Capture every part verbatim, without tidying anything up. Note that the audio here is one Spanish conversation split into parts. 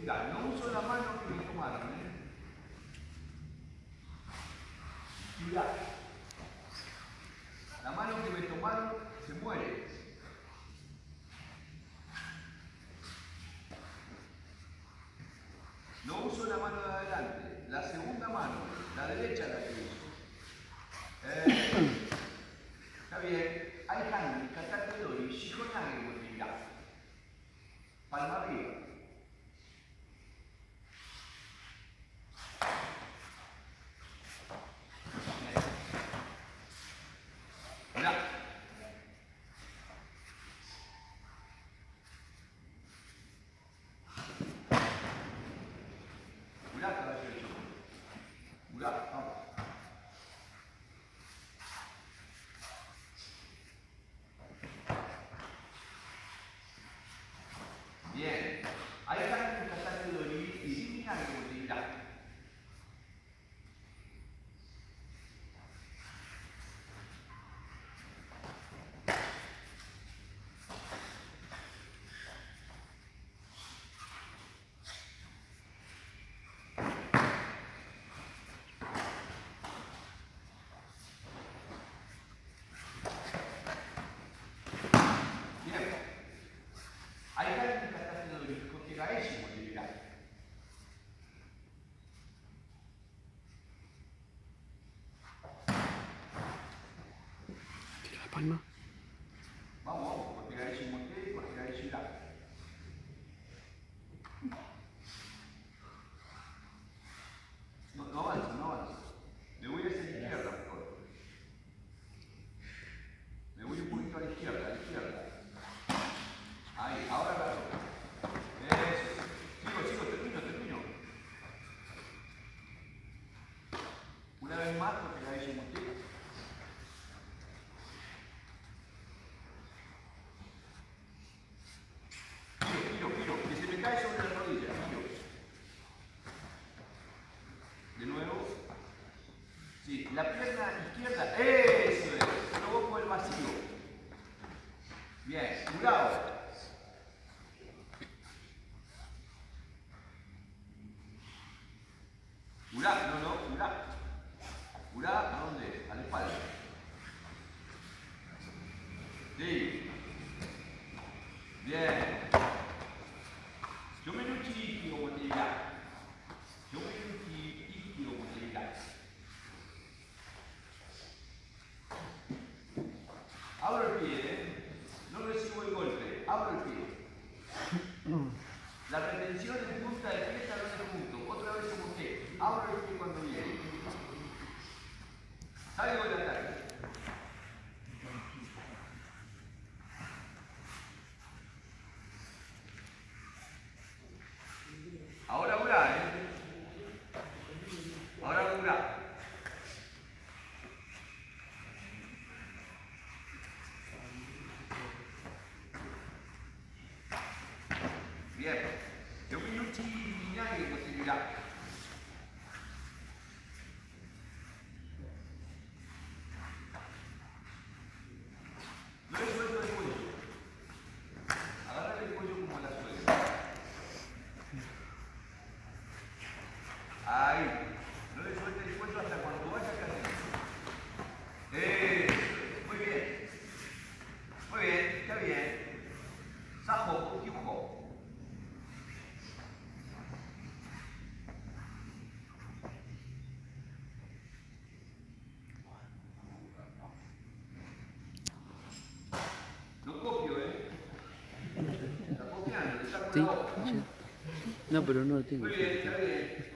Ya, no uso la mano que me tomaron, ¿eh? Mirá, la mano que me tomaron se muere. No uso la mano de adelante, la segunda mano, la derecha la que uso. Eh, está bien, hay hangi, katakedori, shikonage mochila. Palma arriba. Mirá. Mirá, caballero. Mirá, vamos. Bien. Hay hangi, katakedori y shikonage mochila. Palma. Vamos, vamos, corticaresci monte, corticaresci là. No, no avanza, no avanza. Me voy hacia la izquierda mejor. Me voy un poquito a la izquierda, a la izquierda. Ahí, ahora la toca. Eso. Sigo, sigo, termino, termino. Una vez más, corticaresci monte. De nuevo. Sí, la pierna izquierda. Eso es. Provoco el vacío. Bien, cuidado. Curá, no, no, curá. Curá, ¿a dónde? A la espalda. Sí. Bien. Yo me lo chiquito como te dirá. Yo me lo chiquito como te dirá. Abro el pie, ¿eh? No recibo el golpe. Abro el pie. La retención en punta de pie, talones juntos. Otra vez como que abro el pie cuando viene. Salgo del ataque. Ahora curá, ¿eh? Ahora curá. Bien. Yo mi luci minare possibilità. No le suelto el cuello. Agarra el cuello como la suelta. Ahí. No le suelte el cuello hasta cuando vaya cayendo. Eso. Muy bien. Muy bien. Está bien. Sajo, ukiujo. Lo copio, ¿eh? Está copiando, le saco Sí. la boca. No, pero no lo tengo. Muy bien, está bien.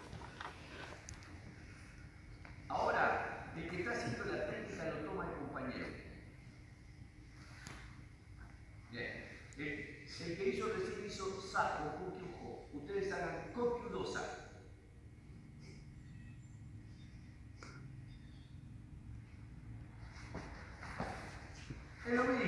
Ahora, el que está haciendo la técnica lo toma el compañero. Bien. El, el que hizo recién hizo saco, kukyujo. Ustedes hagan kokyudosa. Es lo mismo.